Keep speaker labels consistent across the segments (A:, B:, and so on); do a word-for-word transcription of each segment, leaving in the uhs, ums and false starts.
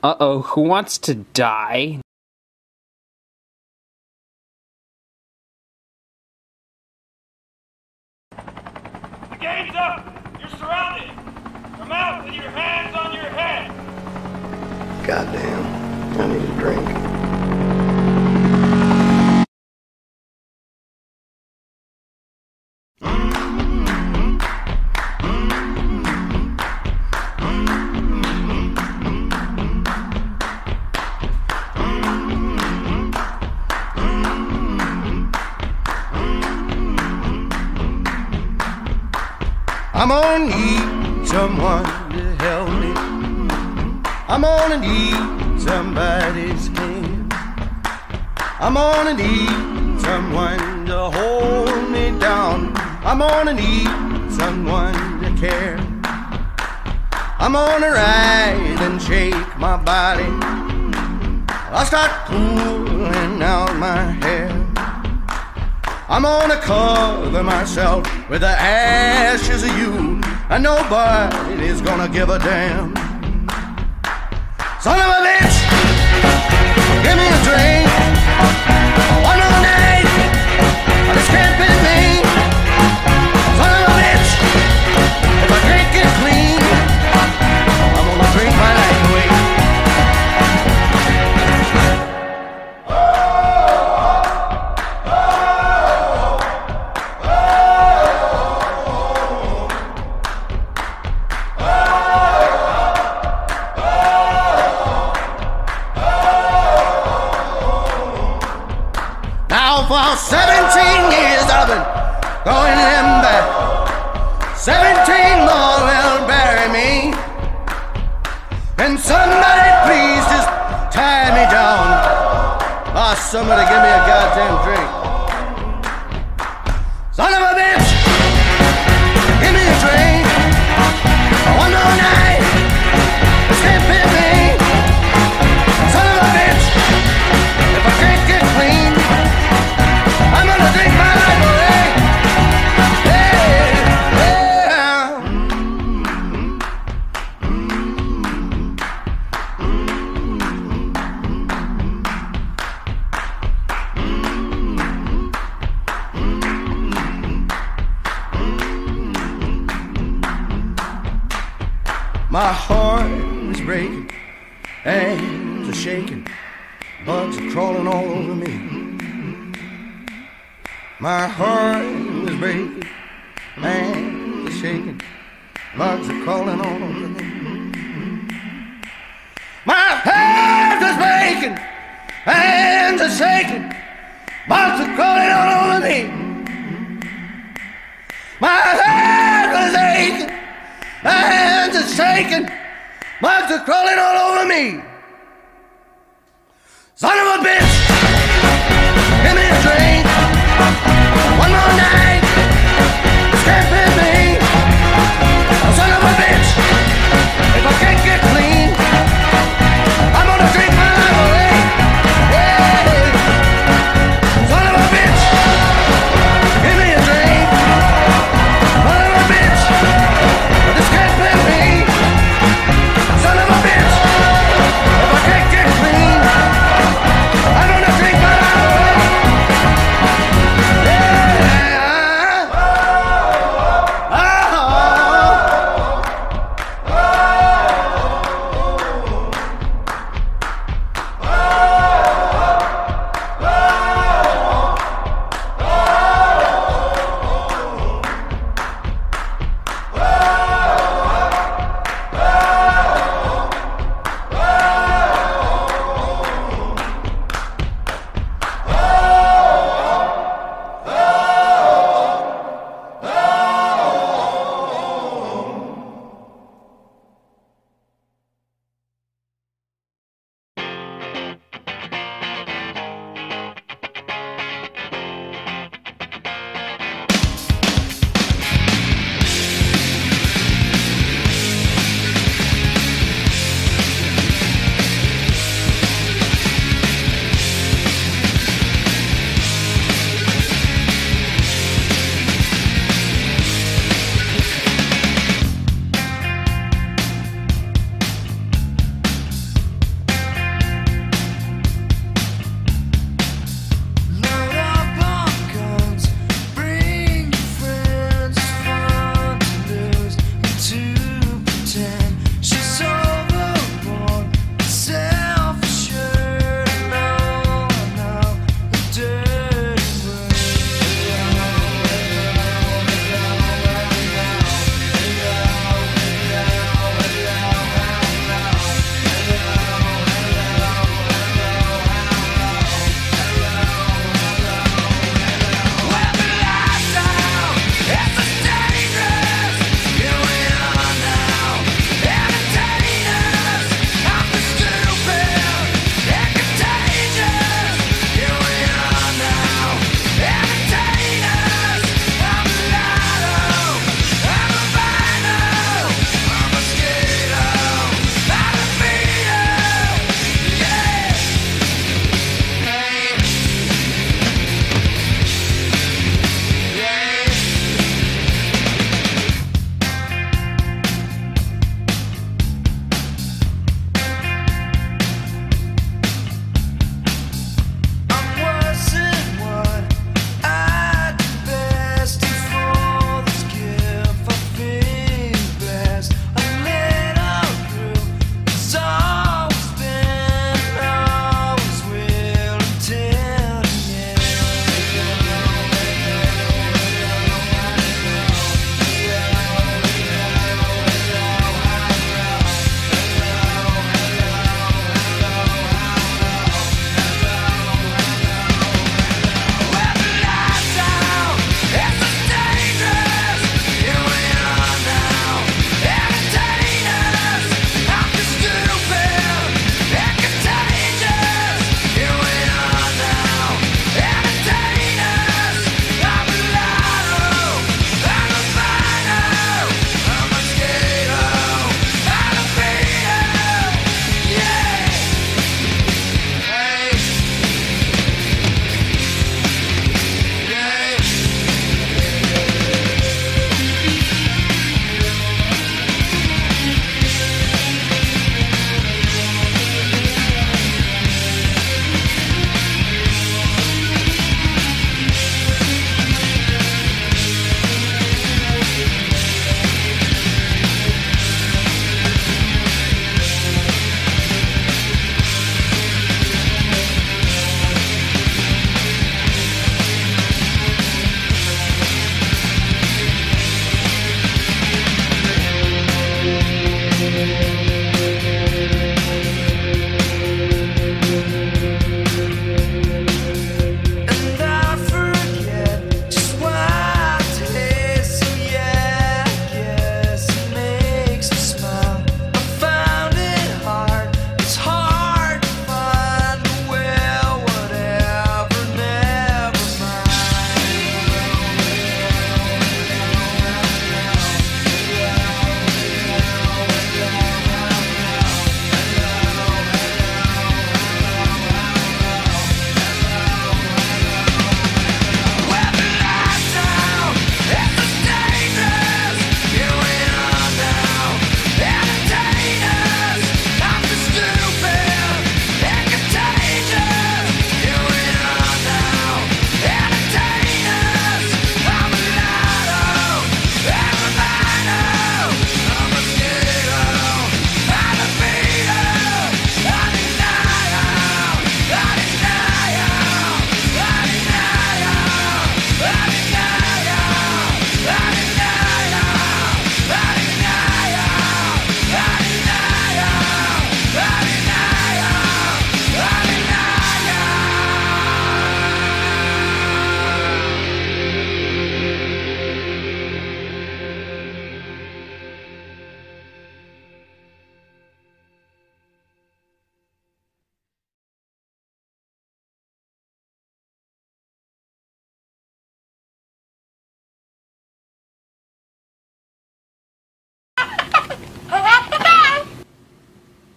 A: Uh-oh, who wants to die?
B: The game's up! You're surrounded! Come out with your hands on your head!
C: Goddamn, I need a drink. I'm gonna need someone to help me. I'm gonna need somebody's hand. I'm gonna need someone to hold me down. I'm gonna need someone to care. I'm gonna ride and shake my body. I'll start pulling out my hair. I'm gonna cover myself with the ashes of you, and nobody is gonna give a damn. Son of a bitch, give me a drink. One more night, this can't be me. Son of a bitch, if I can't get clean, I'm gonna drink my life away. For seventeen years I've been going in back. Seventeen more will bury me. Can somebody please just tie me down? Oh, somebody give me a goddamn drink. Son of a bitch, give me a drink. One more night, this can't fit me. Son of a bitch, if I can't get clean, I'm gonna drink my life away. Yeah, yeah. My heart is breaking, hands are shaking, bugs are crawling all over me. My heart is breaking, hands are shaking, bugs are crawling all over me. My heart is breaking, hands are shaking, bugs are crawling all over me. My heart is aching, hands are shaking, bugs are crawling all over me. Son of a bitch, give me a drink. One more night, this can't be me. Son of a bitch, if I can't get clean, I'm gonna drink my life away. Yeah. Son of a bitch, give me a drink. Son of a bitch, this can't be me. Son of a bitch, if I can't get clean, I'm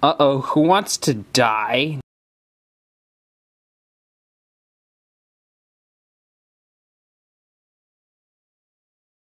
A: Uh-oh, who wants to die?